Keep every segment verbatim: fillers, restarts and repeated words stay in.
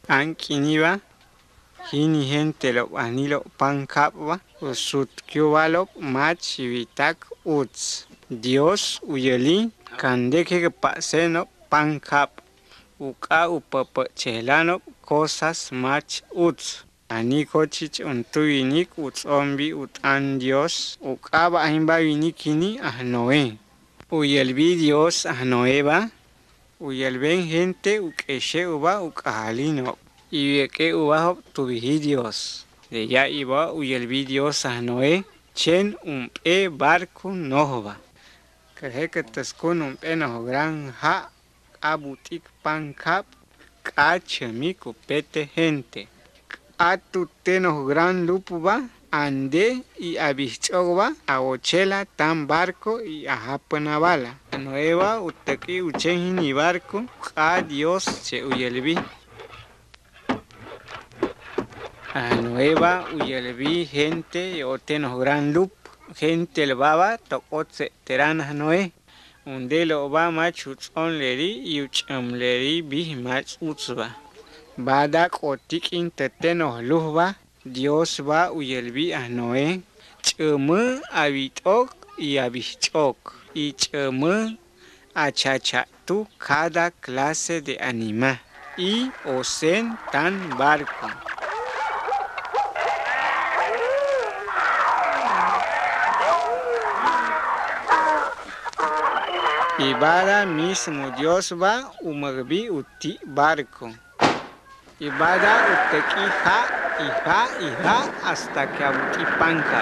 Ankiniba, hini gente lo anilo pankapwa, usut kyubalop mach vitak uts. Dios uyeli, kandeke que paseno pankap, uka upapa chelano cosas mach uts. Aniko chich untuinik uts ombi utan Dios, ukaba ahimba vinikini ahnoe. Uyelvi Dios ahnoeba, uyelven gente ukeshe uba ukahalino. Y que uba tuvihi Dios. De ya iba uyelvi Dios ahnoe, chen un pe barco nohba. Que que taskun un pe no gran ha abutik pankap, kachemiku pete gente. Atuteno gran lupuba, ande y abichoba, a ochela tan barco y a japanabala. Nueva uteki uchen ni barco, a Dios che uyelvi. A nueva uyelvi gente oteno gran lup, gente el baba tokotse teranas noe. Undelo ba mach utson leri y ucham leri bih mach utzba. Badak otikin teteno luzba, Dios va uyelvi a Noé, chemu abitok y abichok, y chemu achachatu cada clase de animal, y osen tan barco. Y bada mismo Dios va umagbi uti barco. Y bada uteki ha y ha y ha hasta que abuti panca.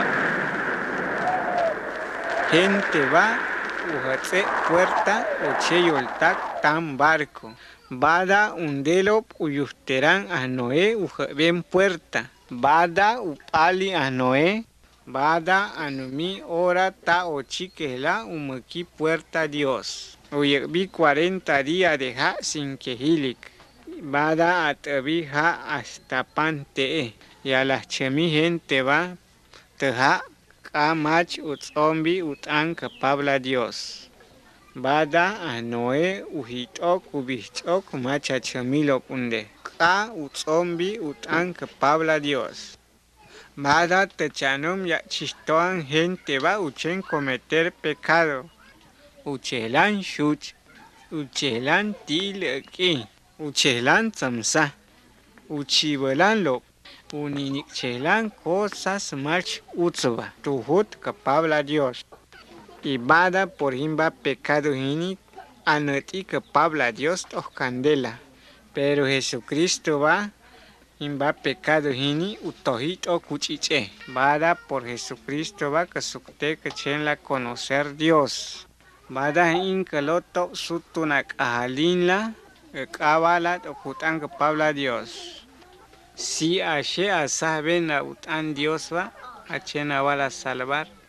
Gente va uhatse puerta oche yoltak tan barco. Bada undelop uyusteran a Noé ujaben puerta. Bada upali a Noé. Bada anumi ora ta ochikela umaki puerta Dios. Uyekbi cuarenta días de ha sin kehilik. Bada atavija hasta pante y a las chemi gente va teja kamach utzombi utan kapabla Dios. Bada a Noé uhitok ubichok macha chamilo punde. Ka utzombi utan kapabla Dios. Bada techanum ya chistoan gente va uchen cometer pecado. Uchelan shuch, uchelan tileki. Uchelan tsamsa, uchivelan lo, uninikchelan cosas mach utzba, tuhut capabla Dios. Y bada por himba pecado hini, anati capabla Dios tos candela. Pero Jesucristo va, himba pecado hini, utohit o cuchiche. Bada por Jesucristo va, que sukte que chen la conocer Dios. Bada inkaloto sutunak ahalinla, Kabalat o kutan kapabla Dios. Si ashe a saben a utan Dios va, a chena va a salvar.